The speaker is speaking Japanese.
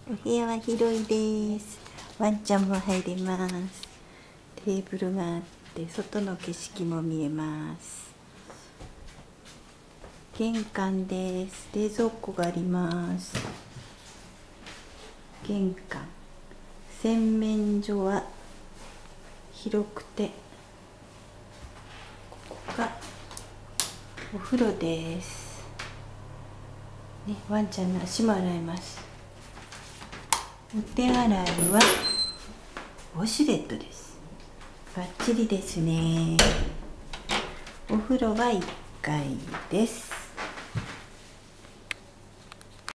お部屋は広いです。ワンちゃんも入れます。テーブルがあって外の景色も見えます。玄関です。冷蔵庫があります。玄関、洗面所は広くて、ここがお風呂です、ね、ワンちゃんの足も洗います。お手洗いはウォシュレットです。バッチリですね。お風呂は1階です。